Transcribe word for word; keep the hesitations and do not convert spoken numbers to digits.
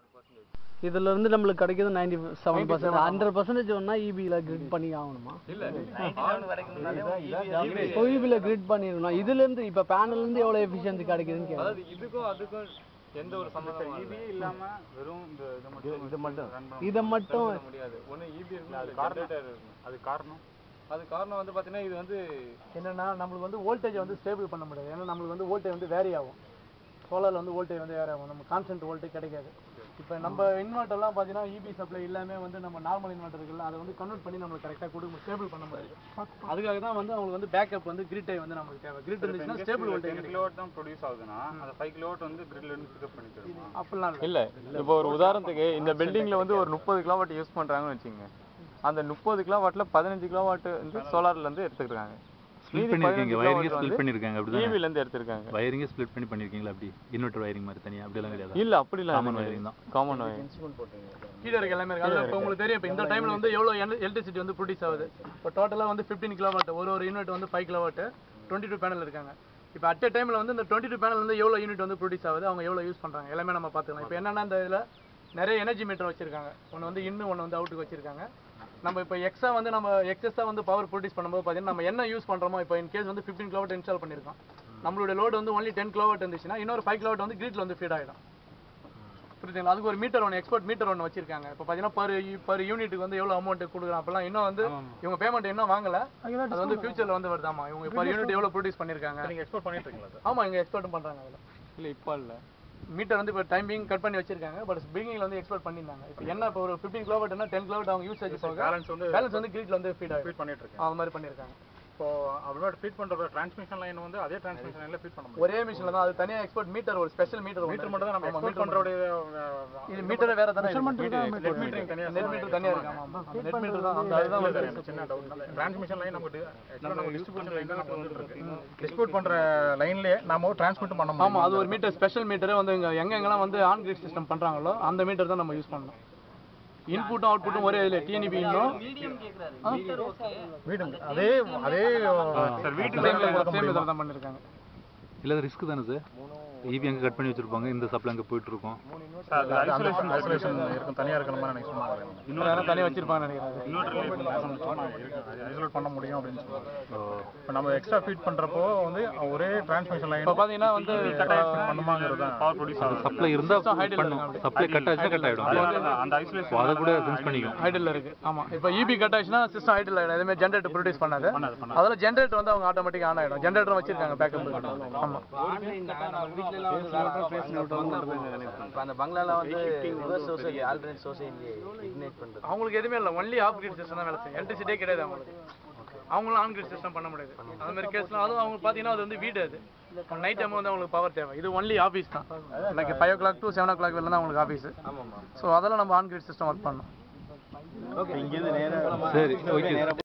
இதுல இருந்து நம்மளுக்கு கிடைக்குது ninety seven percent hundred percent ஒன்னா ஈபில கிரிட் பண்ணி ஆகணுமா? இல்ல ஈபில கிரிட் பண்ணிரணும். இதுல இருந்து இப்ப பேனல்ல இருந்து எவ்வளவு எஃபிஷியன்சி கிடைக்குதுன்னு கேக்குறேன். அதாவது இதுக்கும் அதுக்கும் எந்த ஒரு சம்பந்தமும் ஈபி இல்லாம வெறும் இந்த இது மட்டும் இத மட்டும் முடியாது. ஒண்ணு ஈபி இருக்கு, அது ஜெனரேட்டர் இருக்கு. அது காரணம் அது காரணம் வந்து பாத்தீங்கன்னா இது வந்து என்னன்னா நம்மளுக்கு வந்து வோல்டேஜ் வந்து ஸ்டேபிள் பண்ண முடியாது. ஏன்னா நம்மளுக்கு வந்து வோல்டேஜ் வந்து வேரி ஆகும். சோலார்ல வந்து வோல்டேஜ் வந்து வேரி ஆகும். நம்ம கான்ஸ்டன்ட் வோல்டேஜ் கிடைக்காது. இப்போ நம்ம இன்வெர்ட்டர்லாம் பார்த்தீங்கன்னா ஈபி சப்ளை எல்லாமே வந்து நம்ம நார்மல் இன்வெர்ட்டர் இருக்குல்ல அதை வந்து கன்வெர்ட் பண்ணி நம்ம கரெக்டாக கொடுக்க ஸ்டேபிள் பண்ண முடியாது. அதுக்காக தான் வந்து அவங்களுக்கு வந்து பேக்கப் வந்து கிரிட் டை வந்து நமக்கு தேவை. கிரிட் இருந்துச்சுன்னா ஸ்டேபிள் வோல்டேஜ் கிலோவாட் தான் ப்ரொடியூஸ் ஆகுதுன்னா அந்த ஃபைவ் கிலோவாட் வந்து கிரிட்ல இருந்து பிக்கப் பண்ணி தருமா? அப்படிலாம் இல்லை. இப்போ ஒரு உதாரணத்துக்கு இந்த பில்டிங்ல வந்து ஒரு முப்பது கிலோவாட் யூஸ் பண்றாங்கன்னு வச்சுக்கோங்க. அந்த முப்பது கிலோவாட்ல பதினஞ்சு கிலோவாட் வந்து சோலார்ல இருந்து எடுத்துக்கிறாங்க. ஸ்ப்ளிட் பண்ணிருக்கீங்க, வயரிங் ஸ்ப்ளிட் பண்ணிருக்காங்க. அப்படிதான் ஈவில இருந்து எடுத்துருக்காங்க. வயரிங் ஸ்ப்ளிட் பண்ணி பண்ணிருக்கீங்களா? அப்படி இன்வெர்ட்டர் வயரிங் மாதிரி தனியா அப்படி எல்லாம் கிடையாது. இல்ல அப்படி இல்ல, காமன் வயரிங் தான். காமன் வயரிங் கீழ இருக்க எல்லாமே இருக்கு. அது இப்போ உங்களுக்கு தெரியும் இப்போ இந்த டைம்ல வந்து எவ்வளவு எலக்ட்ரிசிட்டி வந்து ப்ரொடியூஸ் ஆகுது. இப்போ டோட்டலா வந்து fifteen கிலோவாட், ஒரு ஒரு யூனிட் வந்து five கிலோவாட், twenty-two பேனல் இருக்காங்க. இப்போ அட் a டைம்ல வந்து இந்த twenty-two பேனல் வந்து எவ்வளவு யூனிட் வந்து ப்ரொடியூஸ் ஆகுது, அவங்க எவ்வளவு யூஸ் பண்றாங்க எல்லாமே நம்ம பாத்துக்கலாம். இப்போ என்னன்னா இந்த இதுல நிறைய எனர்ஜி மீட்டர் வச்சிருக்காங்க. ஒன்னு வந்து இன்னு ஒன்னு வந்து அவுட்டுக்கு வச்சிருக்காங்க. நம்ம இப்போ எக்ஸா வந்து நம்ம எக்ஸஸா வந்து பவர் ப்ரொடியூஸ் பண்ணும்போது பார்த்தீங்கன்னா நம்ம என்ன யூஸ் பண்றோமோ இப்போ இன் கேஸ் வந்து fifteen கிலோவாட் இன்ஸ்டால் பண்ணிருக்கோம். நம்மளோட லோட் வந்து only ten கிலோவாட் இருந்துச்சுன்னா இன்னொரு five கிலோவாட் வந்து கிரிட்ல வந்து ஃபீட் ஆயிடும். புரியுதுங்களா? அதுக்கு ஒரு மீட்டர் ஒன்று எக்ஸ்போர்ட் மீட்டர் ஒன்று வச்சிருக்காங்க. இப்போ பார்த்தீங்கன்னா பர் பர் யூனிட்டுக்கு வந்து எவ்வளோ அமௌண்ட் கொடுக்குறோம் அப்பெல்லாம் இன்னும் வந்து இவங்க பேமெண்ட் இன்னும் வாங்கல. அது வந்து ஃபியூச்சர்ல வந்து வருதாமா இவங்க பர் யூனிட் எவ்வளோ ப்ரொடியூஸ் பண்ணிருக்காங்க. நீங்க எக்ஸ்போர்ட் பண்ணிட்டு இருக்கீங்களா? ஆமா, இங்க எக்ஸ்போர்ட்டும் பண்றாங்க. அதில் இல்லை இப்போ இல்லை மீட்டர் வந்து இப்போ டைமிங் கட் பண்ணி வச்சிருக்காங்க. பட் பிகினிங்ல வந்து எக்ஸ்போர்ட் பண்ணிருந்தாங்க. இப்போ என்ன இப்போ ஒரு fifteen கிலோவாட்னா ten கிலோவாட் அவங்க யூசேஜ் போக பேலன்ஸ் வந்து பேலன்ஸ் வந்து கிரிட்ல வந்து ஃபீட் ஃபீட் பண்ணிட்டு இருக்காங்க. அது மாதிரி பண்ணிருக்காங்க. இப்போ அவ்வளோ ஃபீட் பண்ற டிரான்ஸ்மிஷன் லைன் வந்து அதே டிரான்ஸ்மிஷன் லைன்ல ஃபீட் பண்ண முடியும். ஒரே மிஷின்ல தான். அது தனியா எக்ஸ்போர்ட் மீட்டர் ஒரு ஸ்பெஷல் மீட்டர் மீட்டர் மட்டும் தான் நம்ம எக்ஸ்போர்ட் பண்றோட. இது மீட்டர் வேற தான இருக்கு. நெட் மீட்டரிங் தனியா நெட் மீட்டர் தனியா இருக்கு. ஆமா, நெட் மீட்டர் தான். அந்த அதுதான் வந்து சின்ன டவுட். டிரான்ஸ்மிஷன் லைன் நமக்கு நம்ம டிஸ்ட்ரிபியூஷன் லைன் தான் நம்ம வந்துட்டு இருக்கு. எக்ஸ்போர்ட் பண்ற லைன்லயே நாம டிரான்ஸ்மிட் பண்ண முடியும். ஆமா, அது ஒரு மீட்டர் ஸ்பெஷல் மீட்டரே வந்து எங்க எங்க எங்கலாம் வந்து ஆன் கிரிட் சிஸ்டம் பண்றாங்களோ அந்த மீட்டர் தான் நம்ம யூஸ் பண்ணணும். இன்புட்டும் அவுட்புட்டும் ஒரே இதுல டிஎன்இபி இன்னும் மீட்டர் ஓகே வீடுங்க அதே அதே சார் வீட்டுல சேம் இதெல்லாம் தான் பண்ணிருக்காங்க. இல்ல ரிஸ்க் தானே சார்? ஈபி அங்க கட் பண்ணி வச்சிருப்பாங்க, இந்த சப்ளை அங்க போயிட்டு இருக்கும். சார் ஐசோலேஷன் ஐசோலேஷன் இருக்கும், தனியா இருக்கற மாதிரி நினைச்சு சொன்னாங்க. இன்னொரு யாரோ தனியா வச்சிருப்பாங்க நினைக்கிறேன். இன்னொரு ஐசோலேட் பண்ண முடியும் அப்படினு சொல்றாங்க. இப்போ நம்ம எக்ஸ்ட்ரா ஃபீட் பண்றப்போ வந்து ஒரே டிரான்ஸ்மிஷன் லைன் இப்போ பாத்தீங்கன்னா வந்து கட் பண்ணுமாங்கறது பவர் ப்ரொடியூஸ் ஆகும். சப்ளை இருந்தா பண்ணும், சப்ளை கட் ஆச்சுனா கட் ஆயிடும். அந்த ஐசோலேஷன் அத கூட சென்ஸ் பண்ணிக்கும். ஐடல்ல இருக்கு. ஆமா, இப்போ ஈபி கட் ஆச்சுனா சிஸ்டம் ஐடல் ஆயிடும். எதுமே ஜெனரேட்டர் ப்ரொடியூஸ் பண்ணாது. அதனால ஜெனரேட்டர் வந்து அவங்க ஆட்டோமேட்டிக்கா ஆன் ஆயிடும். ஜெனரேட்டர் வச்சிருக்காங்க பேக்கப். ஆமா, அந்த பங்களால வந்து reverse source alternate source ignite பண்றது அவங்களுக்கு எதுவுமே இல்லை. ஒன்லி ஆஃப் கிரிட் சிஸ்டம் தான் வேலை செய்யும். எலக்ட்ரிசிட்டியே கிடையாது அவங்களுக்கு. அவங்களும் ஆன் கிரிட் சிஸ்டம் பண்ண முடியாது. அது மாதிரி கேஸ்லாம் அதுவும் அவங்க பார்த்தீங்கன்னா அது வந்து வீடு. அது நைட் டைம் வந்து அவங்களுக்கு பவர் தேவை. இது ஒன்லி ஆஃபீஸ் தான். Like five o'clock to seven o'clock வரலாம் தான் அவங்களுக்கு ஆஃபீஸ். ஸோ அதெல்லாம் நம்ம ஆன் கிரிட் சிஸ்டம் ஒர்க் பண்ணணும். ஓகே, இங்கேருந்து நேரம் சரி ஓகே.